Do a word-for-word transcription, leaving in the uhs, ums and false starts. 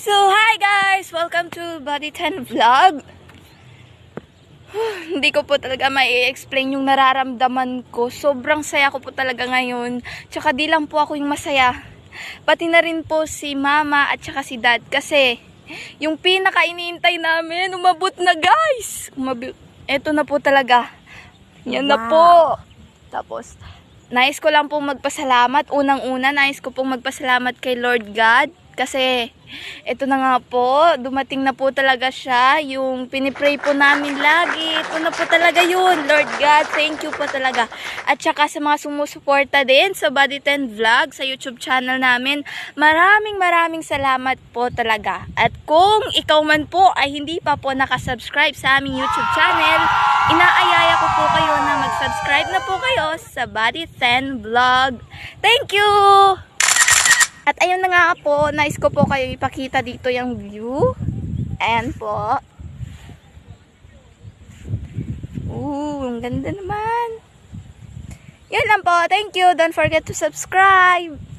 So, hi guys! Welcome to Body ten Vlog. Hindi ko po talaga mai-explain yung nararamdaman ko. Sobrang saya ko po talaga ngayon. Tsaka di lang po ako yung masaya. Pati na rin po si mama at tsaka si dad. Kasi yung pinaka-iniintay namin, umabot na guys! Umabot. Eto na po talaga. Yan na po. Tapos, nais ko lang po magpasalamat. Unang-una, nais ko pong magpasalamat kay Lord God. Kasi, ito na nga po, dumating na po talaga siya. Yung pinipray po namin lagi. Ito na po talaga yun. Lord God, thank you po talaga. At saka sa mga sumusuporta din sa Body ten Vlog, sa YouTube channel namin, maraming maraming salamat po talaga. At kung ikaw man po ay hindi pa po nakasubscribe sa aming YouTube channel, inaayaya ko po kayo na mag-subscribe na po kayo sa Body ten Vlog. Thank you! At ayun na nga po, nais ko po kayo ipakita dito yung view. Ayan po. Ooh, ang ganda naman. Yun lang po. Thank you. Don't forget to subscribe.